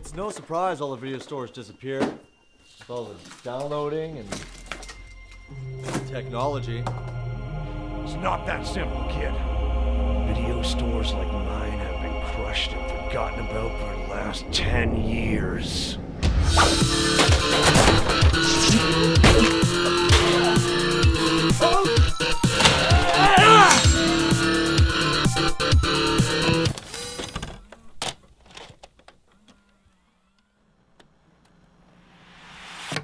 It's no surprise all the video stores disappeared. With all the downloading and technology. It's not that simple, kid. Video stores like mine have been crushed and forgotten about for the last 10 years. Oh!